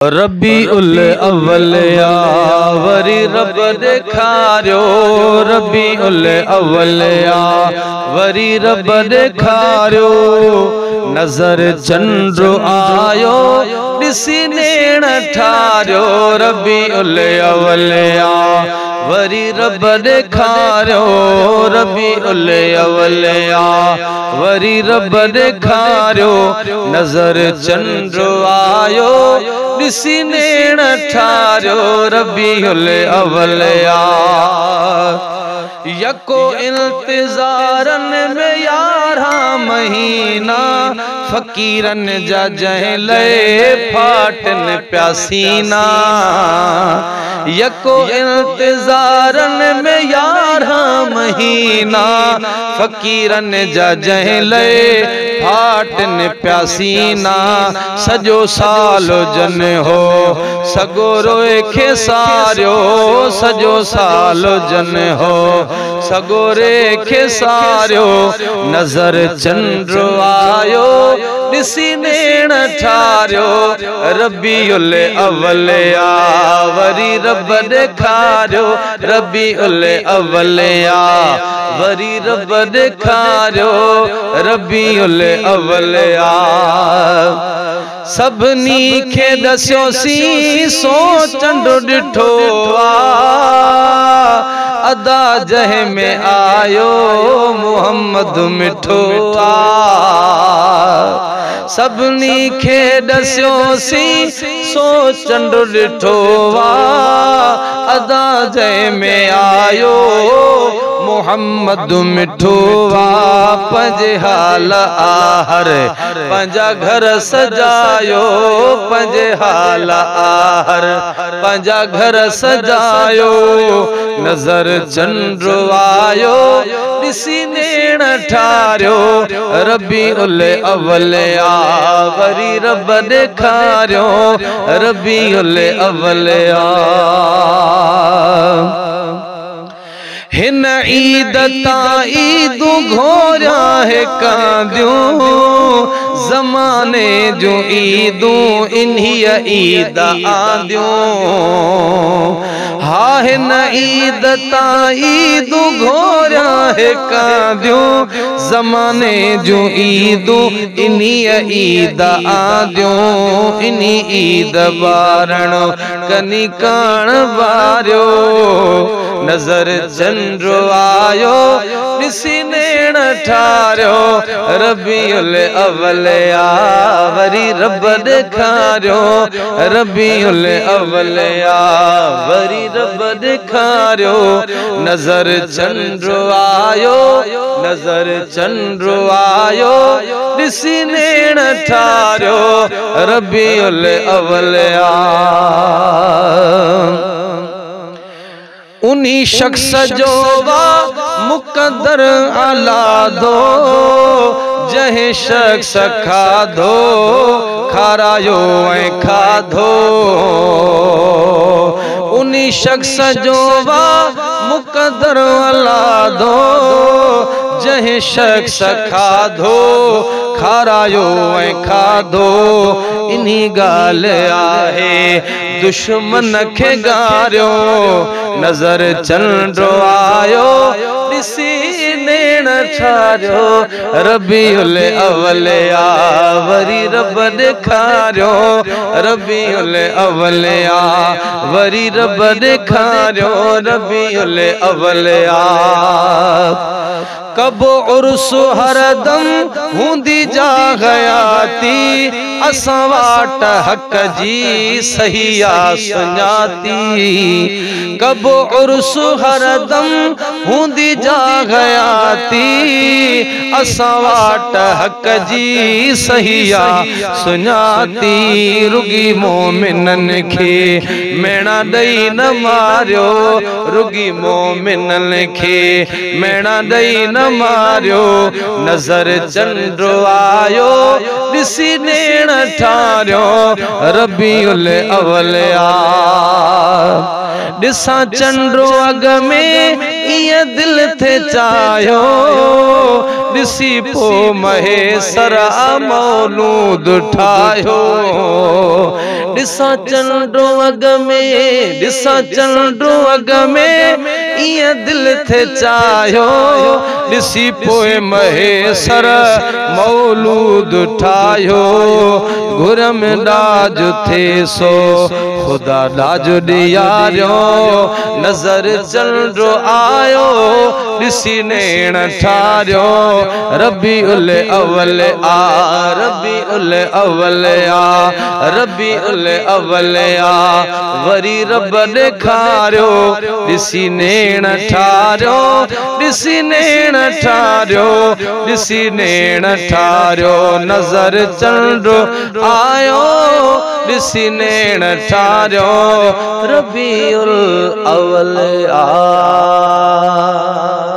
रबी उल अव्वल या वरी रब देखारियो, रबी उल अव्वल या वरी रब देखारियो। नजर चंड आयो दिसी नेण ठारियो, रबी उल अव्वल या वरी रब देखारियो, रबी उल अव्वल या वरी रब देखारियो। नजर चंड आयो दिसी नेण ठारियो, रबी उल अव्वल या। यको इंतजारन में 11 महीना, फकीरन जा जह लए फाटन प्यासीना। यको इंतजारन में 11 महीना, फकीरन जा जह लए फाटन प्यासीना। सजो साल जन हो सगो रोए खे सारियो, सजो साल जन हो सगो रे खे सारियो। नजर चंड आयो दिसी नेण ठारियो, रबी उल अव्वल या वरी रब देखारियो, रबी उल अव्वल या वरी रब देखारियो, रबी उल अव्वल या। सबनी खे दस्यो सी सो चंड डिठो आ, अदा जह में आयो मोहम्मद मिठो आ। सबनी खे दस्यो सी सो चंड डिठो आ, अदा जह में आयो मोहम्मद मिठो आ। पंजे हाल आहर पंजा घर सजायो, पंजे हाल आहर पंजा घर सजायो। नजर चंड आयो दिसी नेण ठारियो, रबी उल अव्वल या वरी रब देखारियो, रबी उल अव्वल या। हिन ईद ता ईदू घोरिया है कांदियूं, ज़माने जो ईदू इन्ही ईद आंदियूं। हा हिन ईद ता ईदू घोरिया है कांदियूं, ज़माने जो ईदू इन्ही ईद आंदियूं। इन्ही ईद बारण कनी कान बारियो, नजर चंड आयो दिसी नेण ठारियो, रबी उल अव्वल या वरी रब देखारियो, रबी उल अव्वल या वरी रब देखारियो। नजर चंड आयो, नजर चंड आयो दिसी नेण ठारियो, रबी उल अव्वल या। उन्हीं शख्स जो वा मुकद्दर आलादो, जह शख्स खाधो खारायो ऐं खाधो। उन्हीं शख्स जो वा मुकद्दर आलादो, जह शख्स खाधो खारायो ऐं खाधो। इन्ही गाल आहे दुश्मन खे गारियो, नजर चंड आयो दिसी नेण ठारियो, रबी उल अव्वल या वरी रब देखारियो, रबी उल अव्वल या वरी रब देखारियो, रबी उल अव्वल या। कबो उर्स हरदम हूंदी जा हयाती, असां वाट हक जी सहिया सुञाती। कबो उर्स हरदम हूंदी जा हयाती, असां वाट हक जी सहिया सुञाती। रुगी मोमिनन खे मेणा ॾई न मारियो, रुगी मोमिनन खे मेणा ॾई न मारियो। नजर चंड आयो दिसी नेण ठारियो, रबी उल अव्वल या। दिसा चंड अग में इं दिल थे चाहियो, ॾिसी पो महेसर मौलूद ठाहियो। ॾिसां चंडो अग में, ॾिसां चंडो अग में, ईअं दिल थे चाहियो। ॾिसी पोइ महेसर मौलूद ठाहियो। घुर में ॾाज थे सो खुदा ॾाज ॾियारियो। नज़र चंडो आयो ॾिसी नेण ठारियो। रबी उल अवल आ, रबी उल अवल आ, रबी उल अवल आ। वरी रब ॾेखारियो ॾिसी नेण ठारियो, ॾिसी नेण ठारियो, ॾिसी नेण ठारियो। नज़र चंडो आयो ॾिसी नेण ठारियो। रबी उल अवल आ।